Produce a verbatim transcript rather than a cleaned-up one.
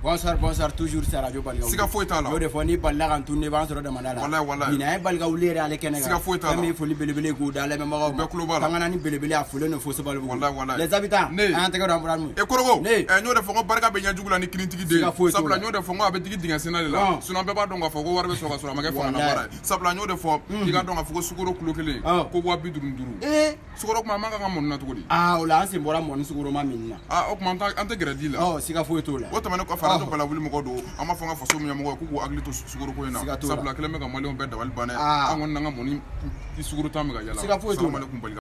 bonsoir bonsoir toujours c'est radio Balga siga foyi t'a la o de fɔ ni balila kan tun ne b'an sɔrɔ damanda la wallahi wallahi ɲinɛ ye Balga wuli yɛrɛ ale kɛnɛ kan siga foyi t'a la fɛn min ye foli belebele k'u da lamɛnbagaw ma bɛɛ tulo b'a la kangana ni belebele a folen no fo Sabalibugu wallahi wallahi les habitants ne an tɛgɛ dɔ an bɔra nu e korogo ne ɛ ɲ'o de fɔ ko barika bɛ ɲɛjugu la ni kirintigi de ye sabula ɲ'o de fɔ ko a bɛ digi dingɛ senna de la sinon bɛɛ b'a dɔn k'a fɔ ko wari bɛ sɔrɔ ka sɔrɔ a ma kɛ fangana baara ye sabula ɲ'o de fɔ k'i ka dɔn k'a fɔ ko sukoro kilo kelen ko wa bi duuru duuru sukoro kuma a man kan ka mɔni na cogo di aa o la an sen bɔra mɔni sukoro ma min na aa o kuma an tɛ gɛrɛ di la ɔ siga foyi t'o la o tɛmɛnen kɔfɛ radio Bala wuli mɔgɔ don an b'a fɔ an ka faso ɲɛmɔgɔ k'u k'u hakili to sukoro ko in na sabula kelen bɛ ka maliyɛnw bɛɛ dabali banna an kɔni n'an ka mɔni sukoro ta bɛ ka yala siga foyi t'o la